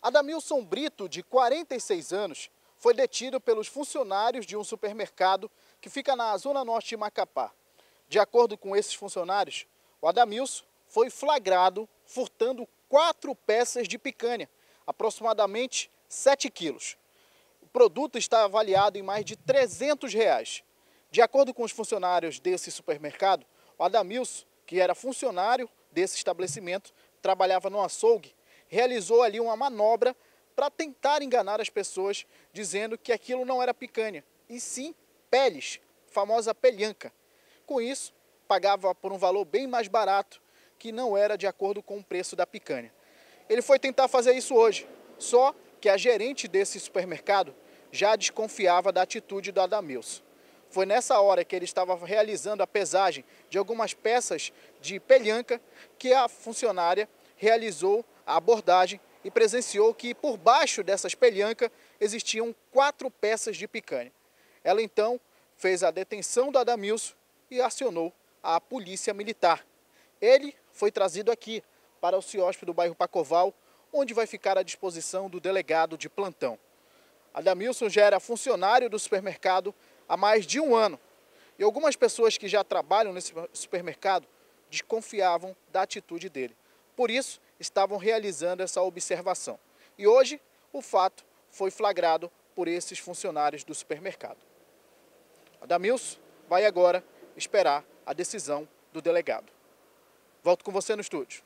Adamilson Brito, de 46 anos, foi detido pelos funcionários de um supermercado que fica na zona norte de Macapá. De acordo com esses funcionários, o Adamilson foi flagrado furtando 4 peças de picanha, aproximadamente 7 quilos. O produto está avaliado em mais de R$ 300. De acordo com os funcionários desse supermercado, o Adamilson, que era funcionário desse estabelecimento, trabalhava no açougue, realizou ali uma manobra para tentar enganar as pessoas, dizendo que aquilo não era picanha, e sim peles, famosa pelhanca. Com isso, pagava por um valor bem mais barato, que não era de acordo com o preço da picanha. Ele foi tentar fazer isso hoje, só que a gerente desse supermercado já desconfiava da atitude do Adamilson. Foi nessa hora que ele estava realizando a pesagem de algumas peças de pelhanca que a funcionária realizou a abordagem e presenciou que por baixo dessas pelhancas existiam 4 peças de picanha. Ela então fez a detenção do Adamilson e acionou a polícia militar. Ele foi trazido aqui para o CIOSP do bairro Pacoval, onde vai ficar à disposição do delegado de plantão. Adamilson já era funcionário do supermercado há mais de um ano e algumas pessoas que já trabalham nesse supermercado desconfiavam da atitude dele. Por isso, estavam realizando essa observação. E hoje, o fato foi flagrado por esses funcionários do supermercado. Adamilson vai agora esperar a decisão do delegado. Volto com você no estúdio.